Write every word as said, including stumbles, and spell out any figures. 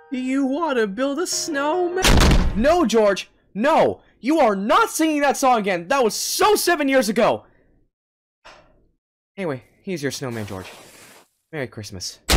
You want to build a snowman? No, George! No! You are not singing that song again! That was so seven years ago! Anyway, here's your snowman, George. Merry Christmas.